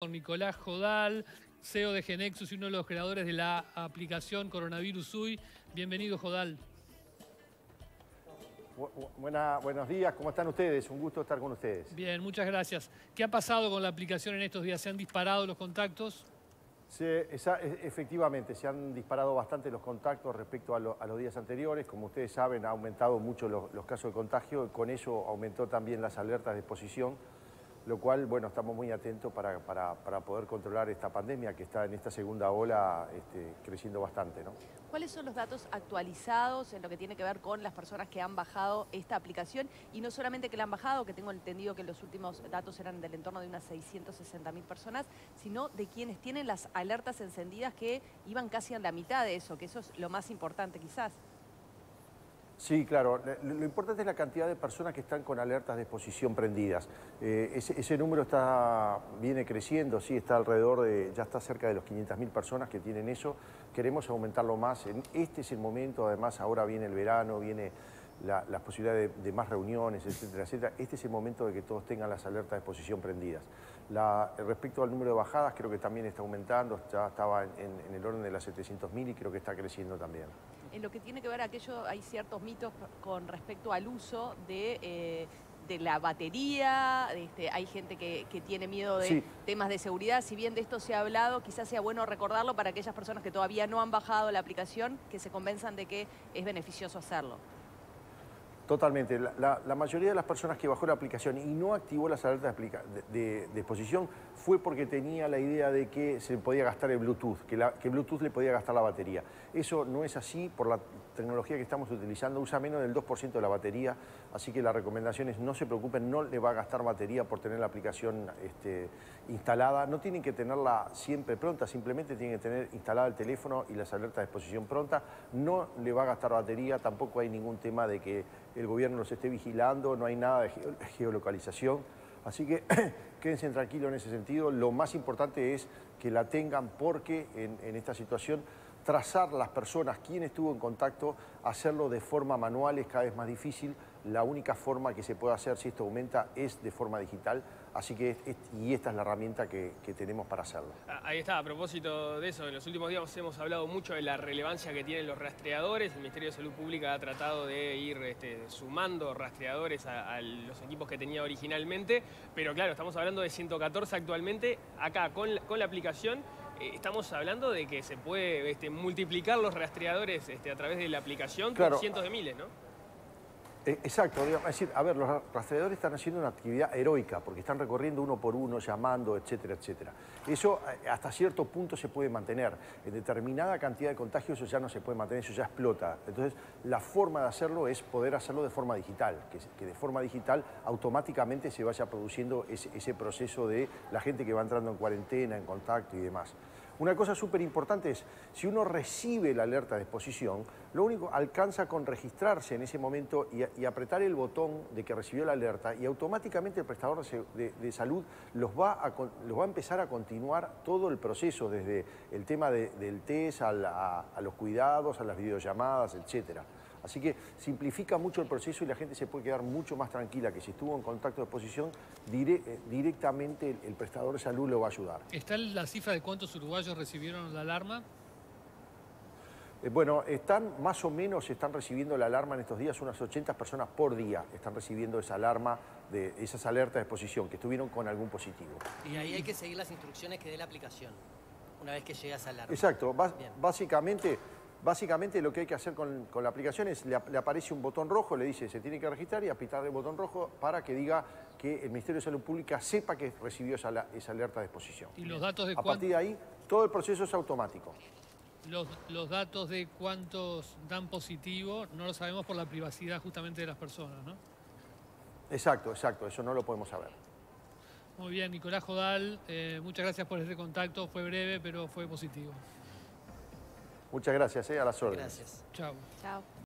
con Nicolás Jodal, CEO de Genexus y uno de los creadores de la aplicación Coronavirus UI. Bienvenido, Jodal. Buenos días, ¿cómo están ustedes? Un gusto estar con ustedes. Bien, muchas gracias. ¿Qué ha pasado con la aplicación en estos días? ¿Se han disparado los contactos? Sí, efectivamente, se han disparado bastante los contactos respecto a los días anteriores. Como ustedes saben, ha aumentado mucho los casos de contagio y con eso aumentó también las alertas de exposición, lo cual, bueno, estamos muy atentos para poder controlar esta pandemia que está en esta segunda ola creciendo bastante, ¿no? ¿Cuáles son los datos actualizados en lo que tiene que ver con las personas que han bajado esta aplicación? Y no solamente que la han bajado, que tengo entendido que los últimos datos eran del entorno de unas 660.000 personas, sino de quienes tienen las alertas encendidas que iban casi a la mitad de eso, que eso es lo más importante quizás. Sí, claro. Lo importante es la cantidad de personas que están con alertas de exposición prendidas. Ese número viene creciendo, sí, está alrededor de, ya está cerca de los 500.000 personas que tienen eso. Queremos aumentarlo más. Este es el momento, además ahora viene el verano, viene la posibilidad de más reuniones, etcétera, etcétera. Este es el momento de que todos tengan las alertas de exposición prendidas. Respecto al número de bajadas, creo que también está aumentando, ya estaba en el orden de las 700.000 y creo que está creciendo también. En lo que tiene que ver aquello, hay ciertos mitos con respecto al uso de la batería, hay gente que tiene miedo de temas de seguridad. Si bien de esto se ha hablado, quizás sea bueno recordarlo para aquellas personas que todavía no han bajado la aplicación, que se convenzan de que es beneficioso hacerlo. Totalmente. La mayoría de las personas que bajó la aplicación y no activó las alertas de exposición fue porque tenía la idea de que se podía gastar el Bluetooth, que Bluetooth le podía gastar la batería. Eso no es así por la tecnología que estamos utilizando, usa menos del 2% de la batería, así que la recomendación es no se preocupen, no le va a gastar batería por tener la aplicación instalada. No tienen que tenerla siempre pronta, simplemente tienen que tener instalada el teléfono y las alertas de exposición pronta. No le va a gastar batería, tampoco hay ningún tema de que el gobierno los esté vigilando, no hay nada de geolocalización. Así que quédense tranquilos en ese sentido. Lo más importante es que la tengan porque en esta situación trazar las personas, quién estuvo en contacto, hacerlo de forma manual es cada vez más difícil. La única forma que se puede hacer si esto aumenta es de forma digital. Así que esta es la herramienta que tenemos para hacerlo. Ahí está, a propósito de eso, en los últimos días hemos hablado mucho de la relevancia que tienen los rastreadores. El Ministerio de Salud Pública ha tratado de ir sumando rastreadores a los equipos que tenía originalmente. Pero claro, estamos hablando de 114 actualmente. Acá, con la aplicación, estamos hablando de que se puede multiplicar los rastreadores a través de la aplicación por cientos de miles, ¿no? Exacto, es decir, a ver, los rastreadores están haciendo una actividad heroica porque están recorriendo uno por uno, llamando, etcétera, etcétera. Eso hasta cierto punto se puede mantener. En determinada cantidad de contagios eso ya no se puede mantener, eso ya explota. Entonces, la forma de hacerlo es poder hacerlo de forma digital, que de forma digital automáticamente se vaya produciendo ese proceso de la gente que va entrando en cuarentena, en contacto y demás. Una cosa súper importante es, si uno recibe la alerta de exposición, lo único alcanza con registrarse en ese momento y apretar el botón de que recibió la alerta y automáticamente el prestador de salud los va a empezar a continuar todo el proceso, desde el tema del test a los cuidados, a las videollamadas, etcétera. Así que simplifica mucho el proceso y la gente se puede quedar mucho más tranquila que si estuvo en contacto de exposición, directamente el prestador de salud lo va a ayudar. ¿Está la cifra de cuántos uruguayos recibieron la alarma? Bueno, más o menos están recibiendo la alarma en estos días, unas 80 personas por día están recibiendo esa alarma, esas alertas de exposición, que estuvieron con algún positivo. Y ahí hay que seguir las instrucciones que dé la aplicación, una vez que llega esa alarma. Exacto, Básicamente lo que hay que hacer con la aplicación es, le aparece un botón rojo, le dice se tiene que registrar y apretar el botón rojo para que diga que el Ministerio de Salud Pública sepa que recibió esa alerta de exposición. ¿Y los datos de A partir de ahí, todo el proceso es automático. Los datos de cuántos dan positivo no lo sabemos por la privacidad justamente de las personas, ¿no? Exacto, eso no lo podemos saber. Muy bien, Nicolás Jodal, muchas gracias por este contacto, fue breve pero fue positivo. Muchas gracias, a las órdenes. Gracias. Chao. Chao.